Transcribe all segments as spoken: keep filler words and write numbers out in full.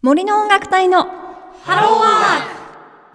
森の音楽隊のハローワーク。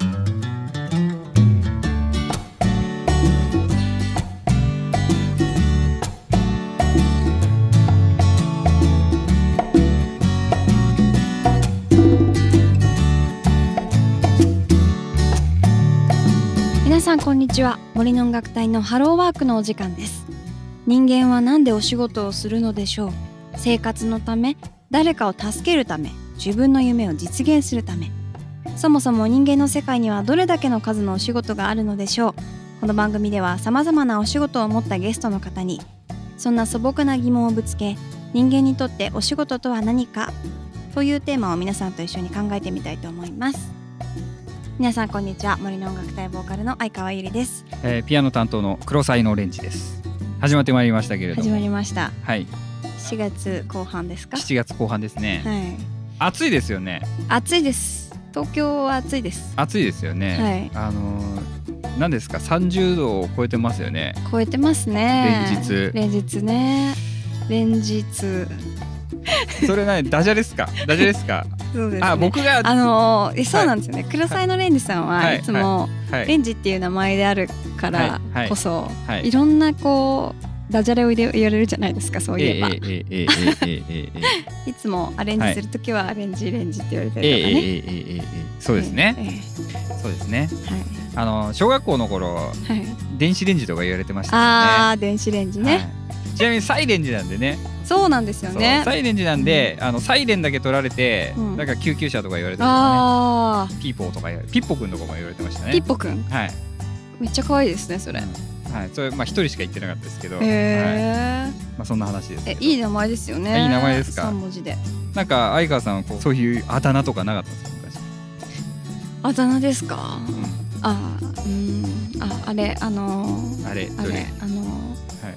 皆さんこんにちは。森の音楽隊のハローワークのお時間です。人間は何でお仕事をするのでしょう。生活のため、誰かを助けるため、自分の夢を実現するため。そもそも人間の世界にはどれだけの数のお仕事があるのでしょう。この番組では様々なお仕事を持ったゲストの方にそんな素朴な疑問をぶつけ、人間にとってお仕事とは何かというテーマを皆さんと一緒に考えてみたいと思います。皆さんこんにちは。森の音楽隊ボーカルの相川ゆりです。 えー、ピアノ担当の黒才能レンジです。始まってまいりましたけれども。 始まりました。 はい。 しがつこう半ですか。 しちがつこう半ですね。 はい。 暑いですよね。 暑いです。東京は暑いです。 暑いですよね。はい。あのー、何ですか、さんじゅうどを超えてますよね。 超えてますね。 連日。 連日ね。連日。 それ何ダジャレですか。ダジャレですか。 そうですね。 あ、僕があのー、そうなんですよね。はい、黒才のレンジさんはいつも、はいはい、レンジっていう名前であるからこそ、はいはいはい、いろんなこうダジャレを言われるじゃないですか。そういえば、いつもアレンジするときはアレンジレンジって言われたりとかね、えーえーえーえー、 そうですね、えー、そうですね、はい、あの小学校の頃、はい、電子レンジとか言われてましたよね。 あー、電子レンジね、はい、 ちなみにサイレンジなんでね。 そうなんですよね。 サイレンジなんで、うん、あのサイレンだけ取られて、うん、なんか救急車とか言われてましたね。ピーポーとか言われ、ピッポくんとかも言われてましたね。 ピッポくん、はい、めっちゃ可愛いですねそれ。 はい、それまあ一人しか言ってなかったですけど、 へー、はい、 まあそんな話ですけど。 え、いい名前ですよね。 いい名前ですか。 さん文字で。 なんか相川さんはこうそういうあだ名とかなかったんですか昔。 あだ名ですか。うん、あ、うん、あ、あれあのー、 あれあれあのー、はい、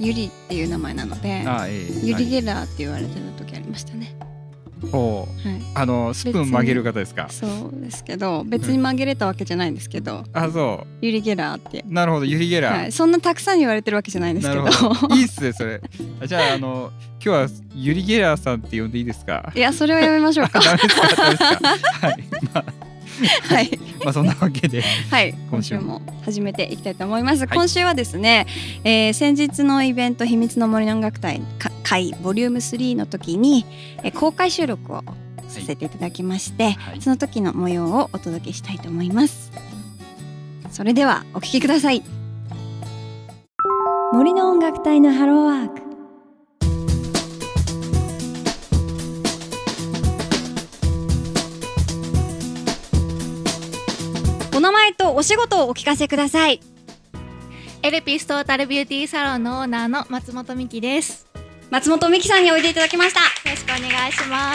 ゆりっていう名前なので、あ、えー、ゆりゲラーって言われてた時ありましたね。 ほう、はい、あのスプーン曲げる方ですか。 そうですけど、別に曲げれたわけじゃないんですけど、 うん、あ、そう、 ユリゲラーって。 なるほど、ユリゲラー、はい、 そんなたくさん言われてるわけじゃないんですけど。 いいっすねそれ。じゃあ、あの今日はユリゲラーさんって呼んでいいですか。 いや、それはやめましょうか。 ダメですか。ダメですか。はい、まあはい、 まあそんなわけで、 はい、今週も始めていきたいと思います。はい、今週はですね、えー、先日のイベント秘密の森の音楽隊会ボリュームスリーの時に、えー、公開収録をさせていただきまして、はい、その時の模様をお届けしたいと思います。それではお聴きください。森の音楽隊のハローワーク。お名前とお仕事をお聞かせください。 エルピストータルビューティーサロンのオーナーの松本美希です。 松本美希さんにおいでいただきました。よろしくお願いします。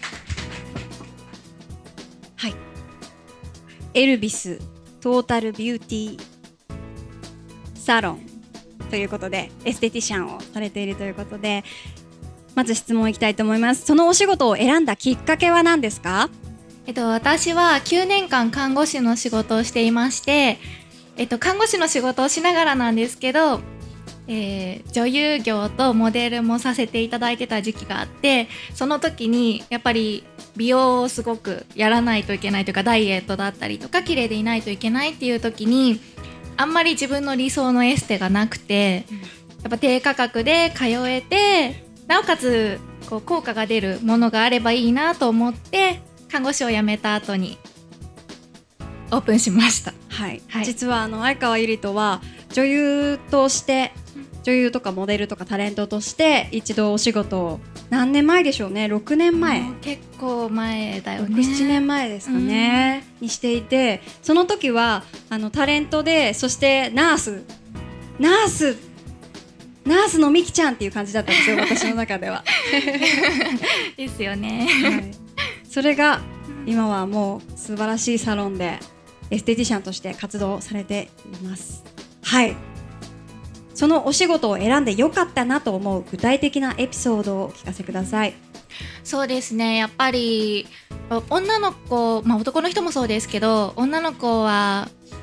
はい、エルビストータルビューティーサロンということでエステティシャンをされているということで、まず質問いきたいと思います。そのお仕事を選んだきっかけは何ですか？ えっと、私はきゅうねんかん看護師の仕事をしていまして、えっと、看護師の仕事をしながらなんですけど、えー、女優業とモデルもさせていただいてた時期があって、その時にやっぱり美容をすごくやらないといけないというか、ダイエットだったりとか綺麗でいないといけないっていう時にあんまり自分の理想のエステがなくて、やっぱ低価格で通えて、なおかつこう効果が出るものがあればいいなと思って看護師を辞めた後にオープンしました。 はい、はい、実はあの相川ゆりとは女優として女優とかモデルとかタレントとして一度お仕事を何年前でしょうね。ろくねんまえ、 結構前だよね。 ろく、ななねんまえですかね、うん、にしていて、その時はあのタレントで、そしてナースナースナースのみきちゃんっていう感じだったんですよ私の中では。 ですよね、 はい、それが今はもう素晴らしいサロンでエステティシャンとして活動されています。はい、そのお仕事を選んでよかったなと思う具体的なエピソードをお聞かせください。 そうですね、やっぱり女の子、まあ、男の人もそうですけど、女の子は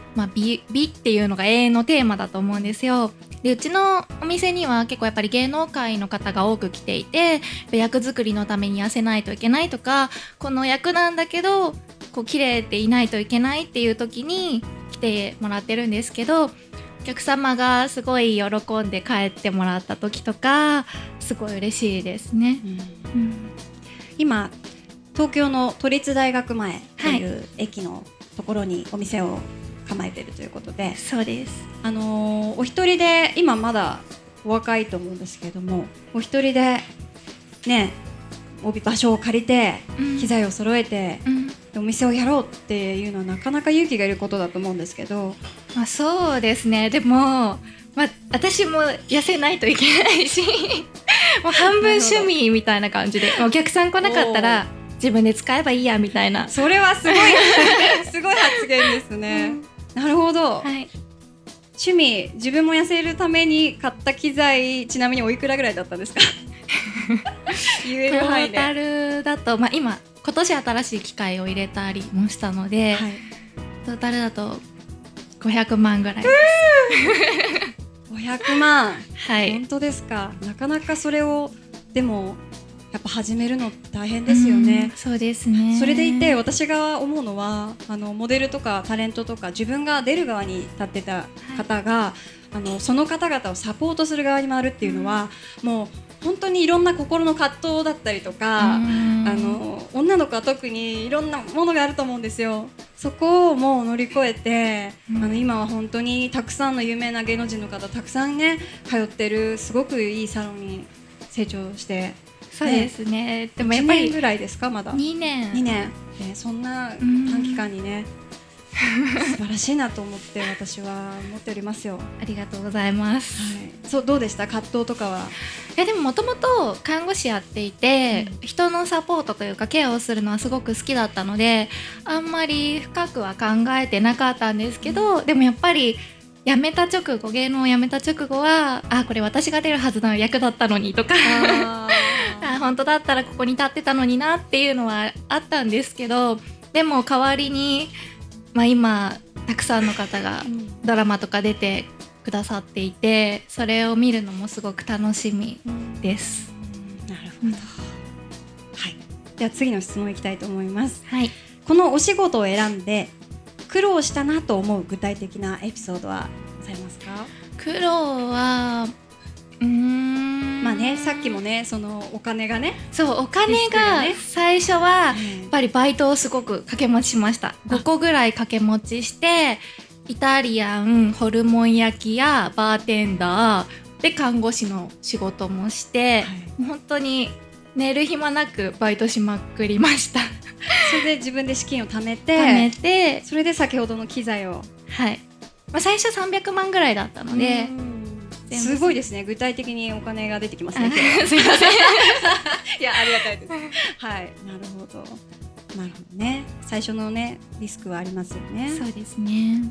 まあ、美, 美っていうのが永遠のテーマだと思うんですよ。でうちのお店には結構やっぱり芸能界の方が多く来ていて、役作りのために痩せないといけないとか、この役なんだけどこう綺麗でいないといけないっていう時に来てもらってるんですけど、お客様がすごい喜んで帰ってもらった時とかすごい嬉しいですね。うんうん、 今東京の都立大学前という駅のところにお店を構えているということで、はい、 そうです。 あのー、お一人で今まだお若いと思うんですけれども、お一人でね場所を借りて、うん、機材を揃えて、うん、お店をやろうっていうのはなかなか勇気がいることだと思うんですけど、 まあ、そうですね。でも、まあ、私も痩せないといけないしもう半分趣味みたいな感じで、お客さん来なかったら自分で使えばいいやみたいな。 それはすごいすごい発言ですね、うん、なるほど、はい、趣味、自分も痩せるために買った機材、ちなみにおいくらぐらいだったんですか言える範囲で。 トータルだと、まあ、今今年新しい機械を入れたりもしたので、はい、トータルだとごひゃくまんぐらいですごひゃくまん、 はい、 本当ですか。なかなかそれをでもやっぱ始めるの大変ですよね。 そうですね。 それでいて私が思うのは、あのモデルとかタレントとか自分が出る側に立ってた方が、はい、あのその方々をサポートする側に回るっていうのは、うん、もう本当にいろんな心の葛藤だったりとか、あの女の子は特にいろんなものがあると思うんですよ。そこをもう乗り越えて、うん、あの今は本当にたくさんの有名な芸能人の方たくさんね通ってるすごくいいサロンに成長して。 そうですね。でもやっぱりいちねんぐらいですか、まだにねんにねん、えー、そんな短期間にね素晴らしいなと思って私は思っておりますよ。 ありがとうございます、 はい、そうどうでした葛藤とかは。 いやでももともと看護師やっていて、うん、人のサポートというかケアをするのはすごく好きだったので、あんまり深くは考えてなかったんですけど、うん、でもやっぱり辞めた直後、芸能を辞めた直後は、あ、これ私が出るはずの役だったのにとかああ本当だったらここに立ってたのになっていうのはあったんですけど、でも代わりに、まあ、今たくさんの方がドラマとか出てくださっていて、それを見るのもすごく楽しみです、 うん、なるほど、はい、では次の質問いきたいと思います、 はい、 このお仕事を選んで苦労したなと思う具体的なエピソードはございますか。 苦労はうーんまあね、さっきもね、そのお金がね、 そうお金が最初はやっぱりバイトをすごく掛け持ちしました。ごこぐらい掛け持ちして、イタリアン、ホルモン焼きやバーテンダーで看護師の仕事もして、はい、本当に寝る暇なくバイトしまくりましたそれで自分で資金を貯めて、 貯めて、 それで先ほどの機材を、 はい、まあ、最初さんびゃくまんぐらいだったので、 すごいですね。具体的にお金が出てきますね。 すみませんいや、ありがたいです。はい、なるほど。なるほどね。最初のね、リスクはありますよね。 そうですね。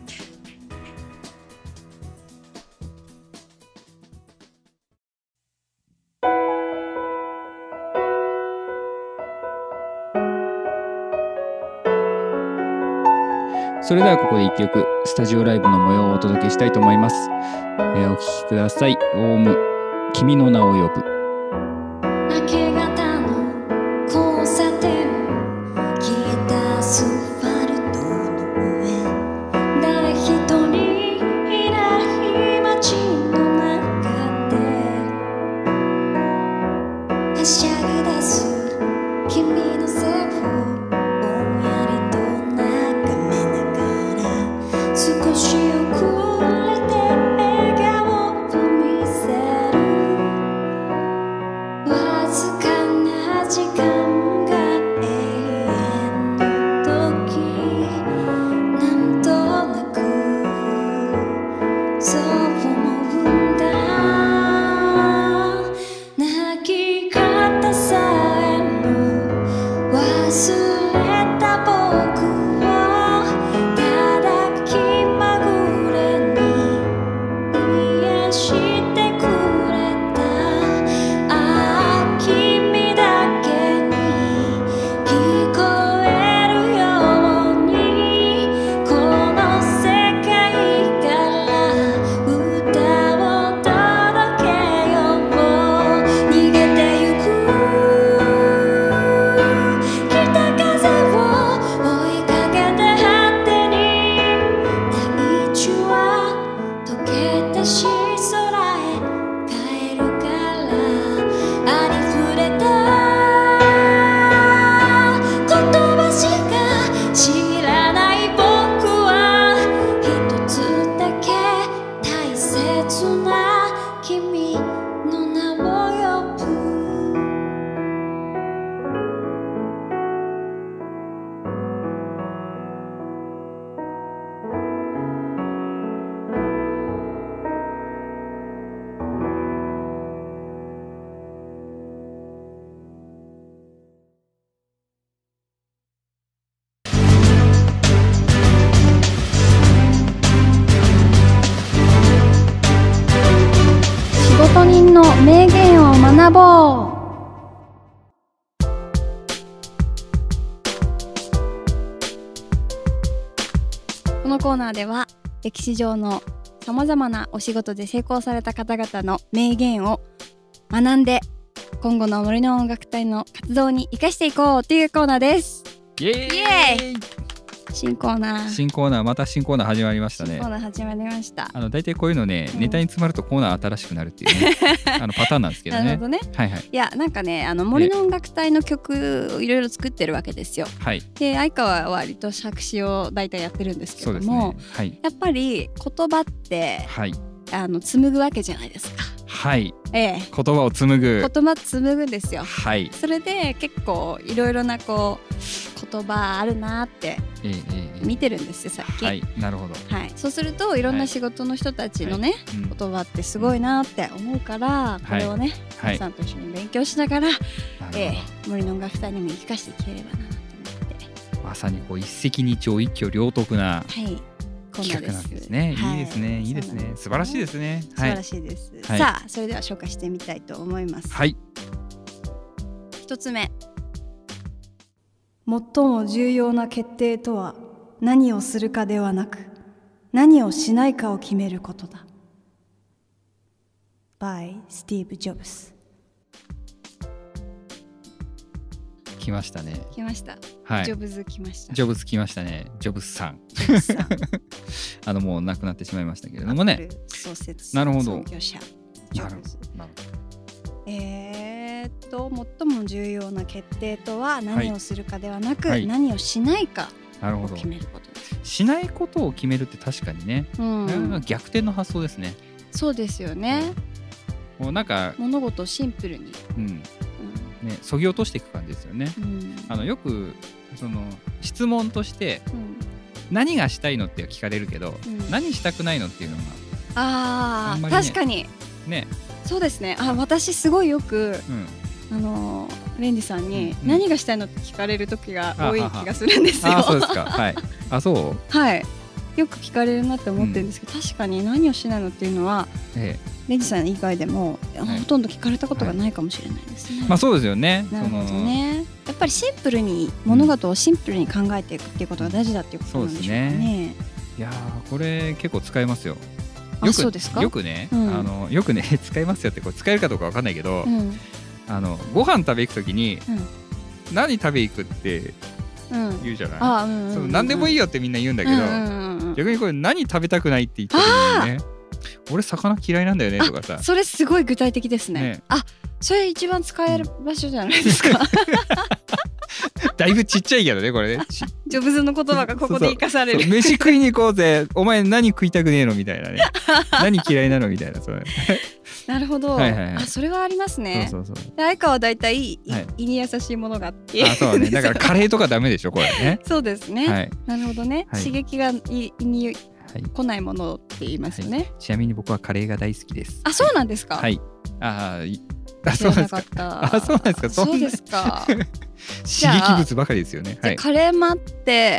それではここでいっきょくスタジオライブの模様をお届けしたいと思います。えー、お聴きください。オウム、君の名を呼ぶ。 明け方の交差点、消えたアスファルトの上、誰一人いない街の中ではしゃぎ出す君の背を少し遅れて笑顔を見せるぼう。このコーナーでは歴史上のさまざまなお仕事で成功された方々の名言を学んで今後の森の音楽隊の活動に生かしていこうというコーナーです。 イエーイ、 イエーイ新コーナー新コーナーまた新コーナー始まりましたね。 新コーナー始まりました。 あの大体こういうのね、 うん、 ネタに詰まるとコーナー新しくなるっていうねあのパターンなんですけどね。 なるほどね。 はいはい。 いやなんかねあの森の音楽隊の曲をいろいろ作ってるわけですよ。 はい。 で相川は割と作詞を大体やってるんですけども、 そうですね。はい。 やっぱり言葉って、 はい、 あの紡ぐわけじゃないですか。 はい、 ええ、 言葉を紡ぐ言葉紡ぐんですよ。 はい。それで結構いろいろなこう言葉あるなって見てるんですよ最近。 はい、なるほど。はい、 そうするといろんな仕事の人たちのね、はい、言葉ってすごいなって思うから、はい、これをね、はい、皆さんと一緒に勉強しながら、ええ、森の音楽隊にも生かしていければなと思って。 まさにこう一石二鳥一挙両得な、 はい企画なんですね。いいですね、いいですね。素晴らしいですね。 素晴らしいです。さあ、それでは紹介してみたいと思います。 はい。 一つ目。最も重要な決定とは何をするかではなく、何をしないかを決めることだ。by スティーブ・ジョブス。 来ましたね。 来ました。 はい。 ジョブズ来ました。 ジョブズ来ましたね。ジョブズさん。 ジョブズさんあのもう亡くなってしまいましたけれどもね。 創設なるほど。 創業者ジョブズ。なるほど。えーっと最も重要な決定とは何をするかではなく、はい、何をしないかを決めることです。 しないことを決めるって確かにね。うん、逆転の発想ですね。 そうですよね。 もうなんか物事をシンプルに。 うんね、削ぎ落としていく感じですよね。うん、あのよくその質問として、うん、何がしたいのって聞かれるけど、うん、何したくないのっていうのがあ, あんまり、 ね、確かに、 ね、 そうですね。あ私すごいよく、うん、あのレンジさんに、うん、何がしたいのって聞かれる時が多い気がするんですよ。 あそうですか。はい。あそうはいよく聞かれるなって思ってるんですけど、うん、確かに何をしないのっていうのは、ええ、レンジさん以外でも、はい、ほとんど聞かれたことがないかもしれないですね。 はい、まあそうですよね。 なるほどね。やっぱりシンプルに物事をシンプルに考えていくっていうことが大事だっていうことなんでしょうかね。そうですね。 いやこれ結構使えますよ。 よくそうですか。 よくね、うん、あのよくね使えますよってこれ使えるかどうかわかんないけど、うん、あのご飯食べ行くときに、うん、何食べ行くって言うじゃない。あ、うんうんうんうん、その何でもいいよってみんな言うんだけど、うんうんうん、逆にこれ何食べたくないって言った時にね。俺魚嫌いなんだよねとかさ。 それすごい具体的ですね。ねあそれ一番使える場所じゃないですか。 だいぶちっちゃいけどねこれね。 ジョブズの言葉がここで生かされる。 そうそうそう飯食いに行こうぜお前何食いたくねえのみたいなね。何嫌いなのみたいな。それなるほど、はいはいはい、あそれはありますね。そうそうそう相川はだいたい胃に優しいものがあって、 あそうねだからカレーとかダメでしょこれね。 そうですね、はい、なるほどね、はい、刺激が胃に来ないものって言いますよね、はい、 ちなみに僕はカレーが大好きです。 あそうなんですか。 はいああそうですか。あそうなんですか。 そうですか。 刺激物ばかりですよね。 じゃあカレーもあって、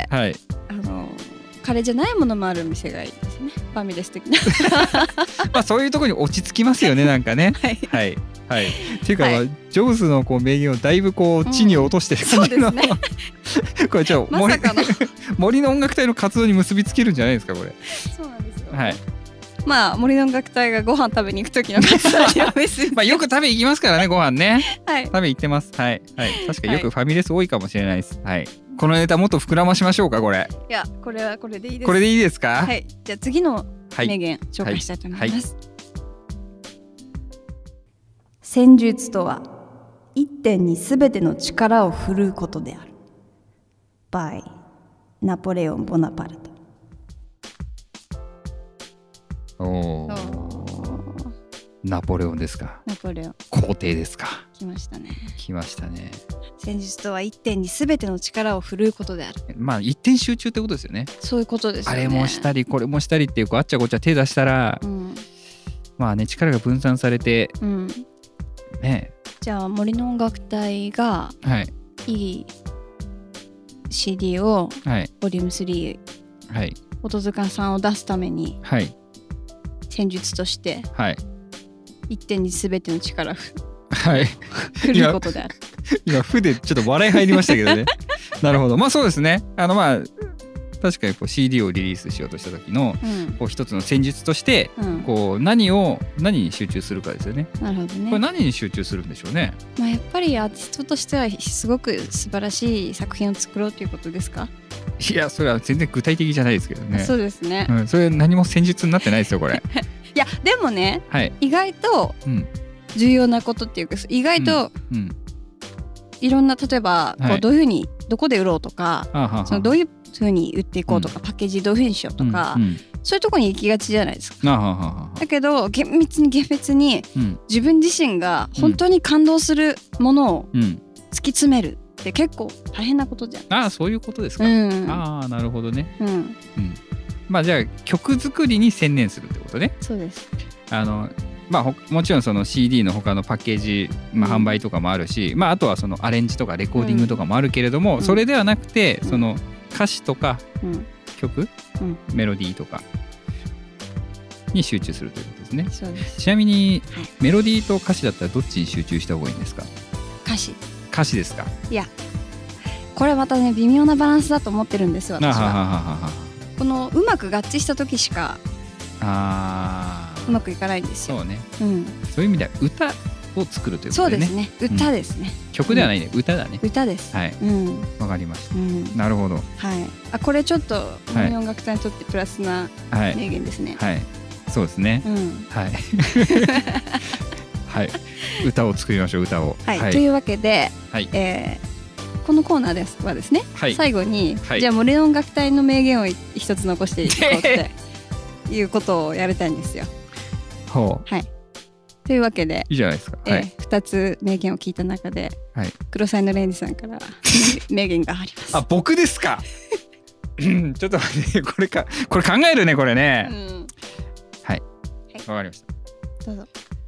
はい、 あのカレーじゃないものもある店がいいですね。ファミレス的な。 まあそういうところに落ち着きますよねなんかね。はいはいはい。っていうか、はい、ジョブズのこう名言をだいぶこう地に落としてる感じの、うん、そうですね。これじゃあまさかの森の音楽隊の活動に結びつけるんじゃないですかこれ。 そうなんですよ。 はい。 まあ森の音楽隊がご飯食べに行く時の活動に結びまあよく食べ行きますからねご飯ね。 はい。 食べ行ってます。はいはい確かによくファミレス多いかもしれないです。はい。このネタもっと膨らましましょうかこれ。 いやこれはこれでいいです。 これでいいですか。 はいじゃあ次の名言、はい、紹介したいと思います、はいはい、戦術とは一点にすべての力を振るうことである by ナポレオン・ボナパルト。 おーナポレオンですか。 ナポレオン皇帝ですか。 来ましたね来ましたね。 戦術とは一点にすべての力を振るうことである。 まあ一点集中ってことですよね。 そういうことですよね。 あれもしたりこれもしたりっていうこうあっちゃこっちゃ手出したら、うん、まあね力が分散されて、うん、ね。 じゃあ森の音楽隊が、はい、いい シーディー を、はい、ボリュームスリー、はい、音塚さんを出すために、はい、戦術として、はい、一点にすべての力を振はい来ることである。 今負でちょっと笑い入りましたけどねなるほど、まあそうですね。あのまあ確かにこう シーディー をリリースしようとした時の、うん、こう一つの戦術として、うん、こう何を何に集中するかですよね。 なるほどね。 これ何に集中するんでしょうね。 まあ、やっぱりアーティストとしてはすごく素晴らしい作品を作ろうということですか。 いやそれは全然具体的じゃないですけどね。 そうですね、 うん、それ何も戦術になってないですよこれいやでもね、はい、意外と重要なことっていうか、意外と、うんうん、いろんな例えばこうどういうふうに、はい、どこで売ろうとか、はい、そのどういうふうに売っていこうとか、うん、パッケージどういうふうにしようとか、うんうん、そういうところに行きがちじゃないですか。だけど厳密に厳密に、うん、自分自身が本当に感動するものを突き詰めるって結構大変なことじゃん。 ああそういうことですか、うん、ああなるほどね、うんうん、まあじゃあ曲作りに専念するってことね。 そうです。 あのまあ、もちろんその シーディー の他のパッケージ、まあ、販売とかもあるし、うんまあ、あとはそのアレンジとかレコーディングとかもあるけれども、うん、それではなくてその歌詞とか曲、うん、メロディーとかに集中するということですね。 そうです。 ちなみに、はい、メロディーと歌詞だったらどっちに集中した方がいいんですか。 歌詞。 歌詞ですか。 いやこれまたね微妙なバランスだと思ってるんです私は。ははははこのうまく合致した時しかあうまくいかないんですよ。 そうね、うん、そういう意味では歌を作るということでね。 そうですね、歌ですね、 うん、曲ではないね、うん、歌だね。 歌です。 はい、うん、わかりました、うん、なるほど。はい、 あこれちょっと日本楽隊にとってプラスな名言ですね。 はい、はい、そうですね、うん、はいはい、歌を作りましょう歌を、 はいはい、というわけで、はいえー、このコーナーですはですね、はい、最後に、はい、じゃあ森の楽隊の名言を一つ残していこうっていうことをやりたいんですよ。ほう、はい、というわけでいいじゃないですか、はい、 えー、ふたつ名言を聞いた中で、はい、黒才のレンジさんから名言があります。 あ僕ですかちょっと待ってこれかこれ考えるねこれね、うん、はいわ、はい、かりました。どうぞ。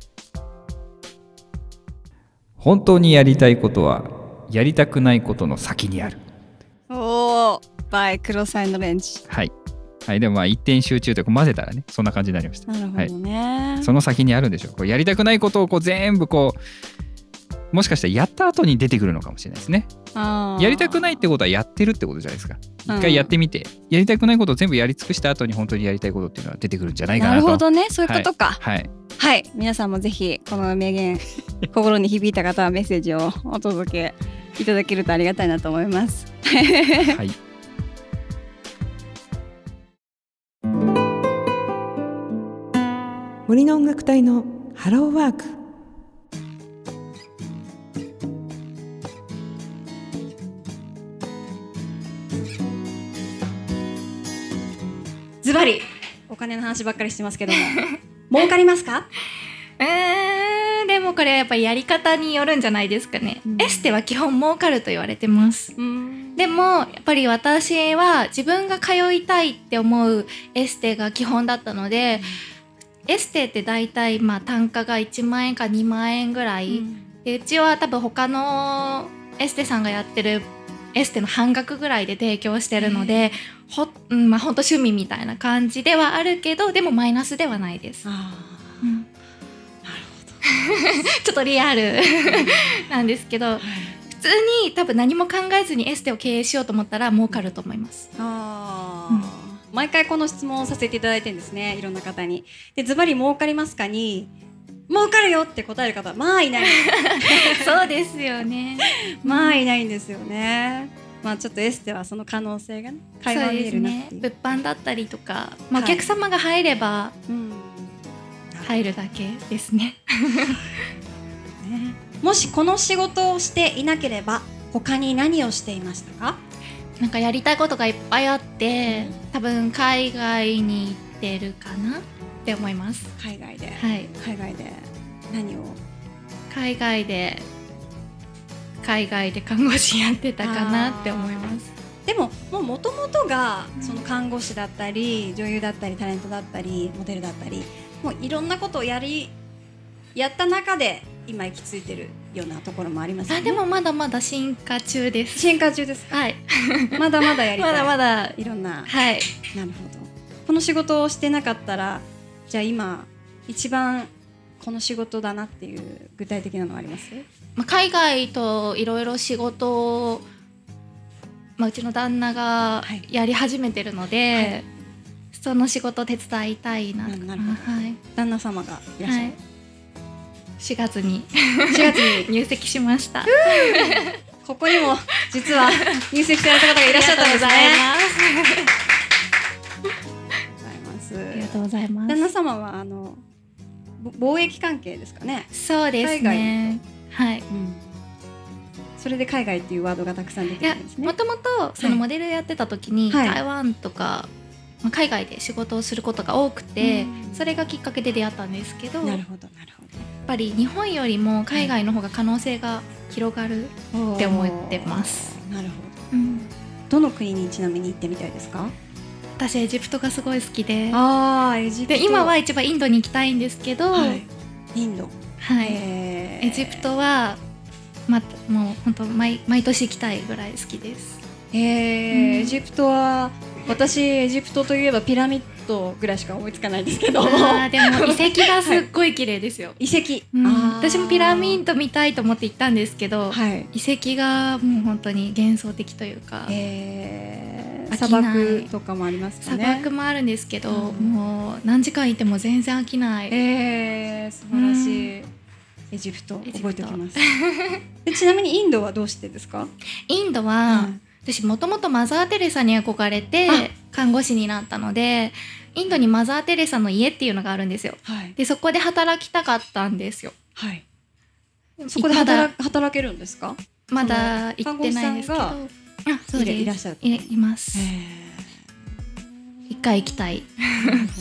本当にやりたいことはやりたくないことの先にある。 おーバイ黒才のレンジ。 はいはい、でもまあ一点集中と混ぜたらねそんな感じになりました。 なるほどね、 はい、その先にあるんでしょう。こうやりたくないことをこう全部こうもしかしたらやった後に出てくるのかもしれないですね。あやりたくないってことはやってるってことじゃないですか。一回やってみて、うん、やりたくないことを全部やり尽くした後に本当にやりたいことっていうのは出てくるんじゃないかなと。 なるほどね、そういうことか。 はい、はいはい、皆さんもぜひこの名言心に響いた方はメッセージをお届けいただけるとありがたいなと思いますはい森の音楽隊のハローワーク。 ズバリお金の話ばっかりしてますけども儲かりますか？ えー、でもこれはやっぱりやり方によるんじゃないですかね、うん、エステは基本儲かると言われてます、うん、でもやっぱり私は自分が通いたいって思うエステが基本だったので、うん、エステって大体まあ単価がいちまんえんかにまんえんぐらい、うん、でうちは多分他のエステさんがやってるエステの半額ぐらいで提供してるので、ほ、うんまあ、ほんと趣味みたいな感じではあるけどでもマイナスではないです。あ、うん、なるほどちょっとリアルなんですけど、はい、普通に多分何も考えずにエステを経営しようと思ったら儲かると思います。 あ、うん、毎回この質問をさせていただいてるんですね、いろんな方に。でズバリ儲かりますかに儲かるよって答える方はまあいないそうですよねまあいないんですよね。まあちょっとエステはその可能性がね垣間見えるなっていう。 物販だったりとか、まあ、お客様が入れば、はい、うん、入るだけですねね。もしこの仕事をしていなければ他に何をしていましたか？ なんかやりたいことがいっぱいあって、うん、多分海外に行ってるかなって思います。 海外で、 はい、 海外で何を？ 海外で海外で看護師やってたかなって思います。 でももともとがその看護師だったり女優だったりタレントだったりモデルだったりもういろんなことをやりやった中で今行き着いてるようなところもありますよね。 あ、でもまだまだ進化中です。 進化中ですか？はいまだまだやりたい。 まだまだいろんな。 はい。 なるほど。この仕事をしてなかったらじゃあ今一番この仕事だなっていう具体的なのあります？ まあ、海外といろいろ仕事を、まあ、うちの旦那がやり始めてるので、はいはい、その仕事を手伝いたいなと。 なるほど、はい、旦那様がいらっしゃる、はい、 しがつにしがつに入籍しましたここにも実は入籍された方がいらっしゃったんですね。 ありがとうございます。 旦那様はあの貿易関係ですかね。 そうですね。はい、うん。 それで海外っていうワードがたくさん出てくるんですね。 もともとそのモデルやってた時に、はい、台湾とか、まあ、海外で仕事をすることが多くて、うん、それがきっかけで出会ったんですけど。 なるほどなるほど。 やっぱり日本よりも海外の方が可能性が広がるって思ってます。 なるほど、うん。どの国にちなみに行ってみたいですか？ 私エジプトがすごい好きで、 あエジプトで今は一番インドに行きたいんですけど、はい、 インド、 はい、エジプトは、ま、もう本当 毎, 毎年行きたいぐらい好きです。 えーうん、エジプトは私エジプトといえばピラミッドぐらいしか思いつかないんですけど、 あでも遺跡がすっごい綺麗ですよ、はい、 遺跡、 うん、私もピラミッド見たいと思って行ったんですけど、はい、遺跡がもう本当に幻想的というか、 えー、砂漠とかもありますかね。 砂漠もあるんですけど、うん、もう何時間いても全然飽きない。 えー、素晴らしい、うん、エジプト覚えておきますでちなみにインドはどうしてですか？ インドは、うん、私もともとマザー・テレサに憧れて看護師になったので、インドにマザー・テレサの家っていうのがあるんですよ、はい、でそこで働きたかったんですよ、 はい、そこで 働, 働けるんですか？ まだ行ってないんですけど、あそうです、 いらっしゃる、 い, います一回行きたいなるほど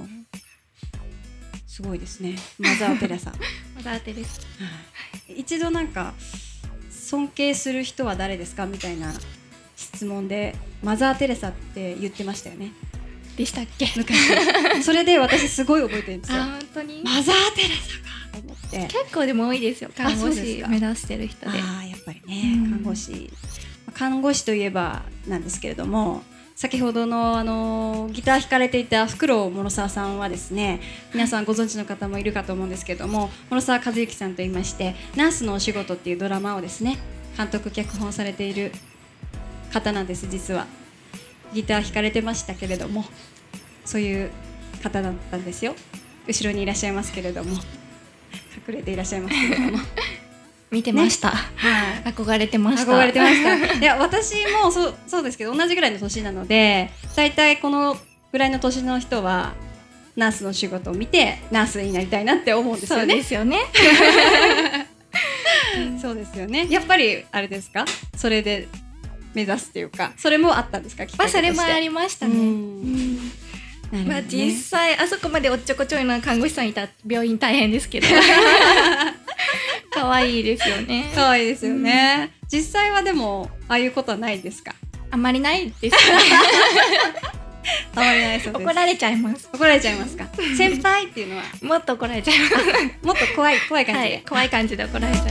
すごいですね、マザー・テレサマザー・テレサ、 はい、一度なんか尊敬する人は誰ですかみたいな質問でマザー・テレサって言ってましたよね。 でしたっけ？ 昔それで私すごい覚えてるんですよ。 あ本当にマザー・テレサかと思って。 結構でも多いですよ、看護師目指してる人で。 ああやっぱりね、うん、看護師看護師といえばなんですけれども、先ほどのあのギター弾かれていたフクロウ諸沢さんはですね、皆さんご存知の方もいるかと思うんですけれども、諸沢和幸さんといいまして、ナースのお仕事っていうドラマをですね監督脚本されている方なんです。実はギター弾かれてましたけれども、そういう方だったんですよ。後ろにいらっしゃいますけれども、隠れていらっしゃいますけれども見てました、ね、はい、憧れてました憧れてましたいや私もそう、そうですけど同じぐらいの年なので、だいたいこのぐらいの年の人はナースの仕事を見てナースになりたいなって思うんですよね。 そうですよねそうですよね。やっぱりあれですか、それで目指すっていうか、それもあったんですか？きっかけとして。 まあ、それもありましたね。うん、ね、まあ、実際あそこまでおっちょこちょいな看護師さんいた病院大変ですけど可愛いですよね。 可愛いですよね、うん、実際はでもああいうことはないですか？ あんまりないですあまりないそうです。 怒られちゃいます。 怒られちゃいますか？先輩っていうのはもっと怒られちゃいますもっと怖い怖い感じで、はい、 怖い感じで怒られちゃいます。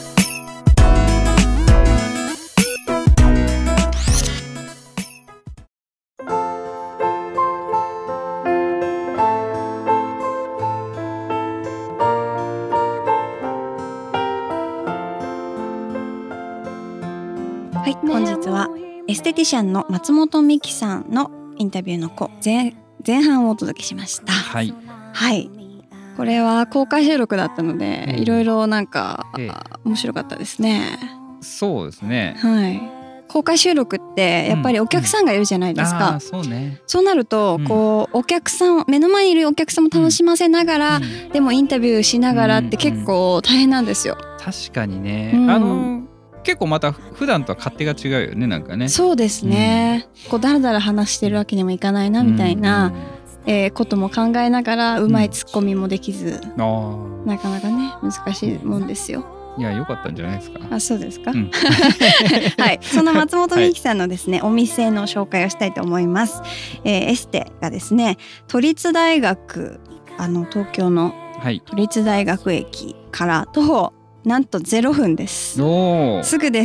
はい、本日はエステティシャンの松本美希さんのインタビューの子 前, 前半をお届けしました。はい、はい、これは公開収録だったので、いろいろなんか、ええ、面白かったですね。 そうですね、 はい、公開収録ってやっぱりお客さんがいるじゃないですか、うんうん、 そうね、 そうなるとこう、うん、お客さん目の前にいるお客さんも楽しませながら、うん、でもインタビューしながらって結構大変なんですよ。 確かにね、うん、あの結構また普段とは勝手が違うよね、なんかね。そうですね、うん、こうだらだら話してるわけにもいかないなみたいな、うんえー、ことも考えながらうまいツッコミもできず、うん、なかなかね難しいもんですよ。 いや良かったんじゃないですか。 あ、そうですか、うん、はい、その松本美希さんのですね、はい、お店の紹介をしたいと思います、えー、エステがですね都立大学、あの東京の都立大学駅から徒歩なんとゼロふんです。おすぐです、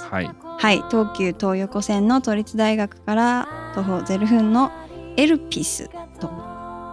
はいはい、東急東横線の都立大学から徒歩ゼロふんのエルピスと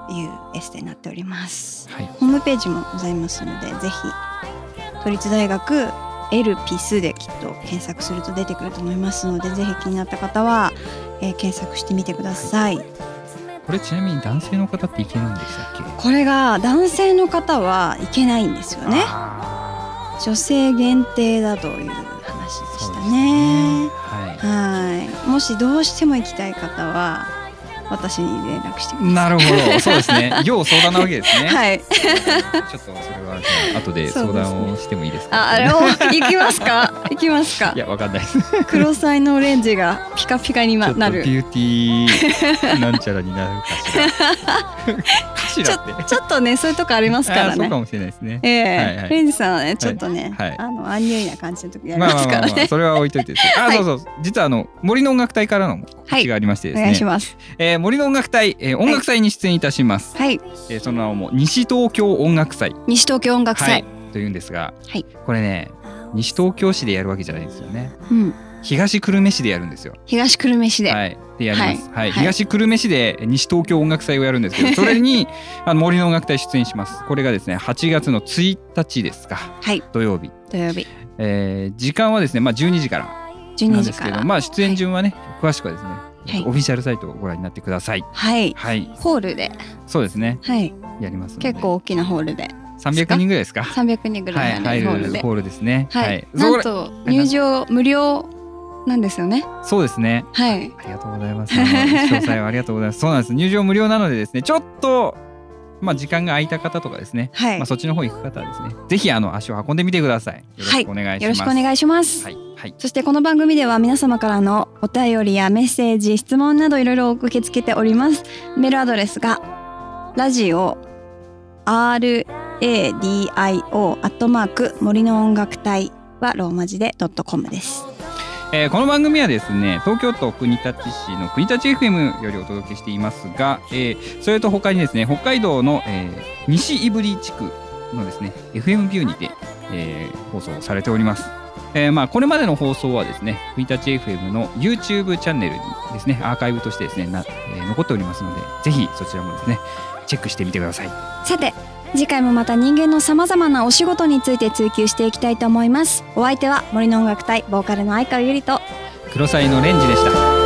いうエステになっております、 はい、 ホームページもございますので、ぜひ都立大学エルピスできっと検索すると出てくると思いますので、ぜひ気になった方は、えー、検索してみてください。 これちなみに男性の方っていけるんでしたっけ？ これが男性の方はいけないんですよね。女性限定だという話でしたね。はい、もしどうしても行きたい方は私に連絡してください。 なるほど、そうですね。要相談なわけですね。 はい。 ちょっとそれはじゃあ後で相談をしてもいいですか？ あ、あれを行きますか？行きますか？ いや、わかんないです。 黒彩のオレンジがピカピカになる。 ちょっとビューティーなんちゃらになるかしら。かしらって。 ちょっとね、そういうとこありますからね。 そうかもしれないですね。 ええ、レンジさんはね、ちょっとね、あのアンニュイな感じの時ありますからね。 それは置いといてです。あ、そうそう、実はあの森の音楽隊からの告知がありましてですね。お願いします。え、森の音楽隊、えー、音楽祭に出演いたします。はい。えー、その名も西東京音楽祭。 西東京音楽祭、はい、 というんですが、はい、これね、西東京市でやるわけじゃないんですよね。うん。東久留米市でやるんですよ。 東久留米市で。 はい。でやります。はい。はい、東久留米市で西東京音楽祭をやるんですけど、それにあの森の音楽隊出演します。これがですね、はちがつのついたちですか。はい。土曜日。 土曜日。 えー、時間はですね、まあじゅうにじからなんですけど、まあ出演順はね、はい、詳しくはですね。はい、オフィシャルサイトをご覧になってください。 はい。はい。ホールで。 そうですね。 はい。 やりますので。 結構大きなホールで。 さんびゃくにんぐらいですか。 さんびゃくにんぐらい入るホールですね。 はい。なんと入場無料なんですよね。 そうですね。 はい。 ありがとうございます。詳細はありがとうございます。そうなんです。入場無料なのでですね、ちょっとまあ時間が空いた方とかですね。はい。まあそっちの方行く方はですね、ぜひあの足を運んでみてください。よろしくお願いします。 よろしくお願いします。はい。はい、そしてこの番組では皆様からのお便りやメッセージ、質問などいろいろ受け付けております。メールアドレスがラジオ アールエーディーアイオー アットマーク森の音楽隊はローマ字でドットコムです。 えー、この番組はですね、東京都国立市の国立 エフエム よりお届けしていますが、えー、それと他にですね、北海道の、えー、西胆振地区のですね エフエム ビューにて、えー、放送されております。えー、まあこれまでの放送はですね、国立 エフエム の YouTube チャンネルにですね、アーカイブとしてですねな、えー、残っておりますので、ぜひそちらもですねチェックしてみてください。 さて、次回もまた人間のさまざまなお仕事について追求していきたいと思います。お相手は森の音楽隊ボーカルの相川ゆりと黒彩のレンジでした。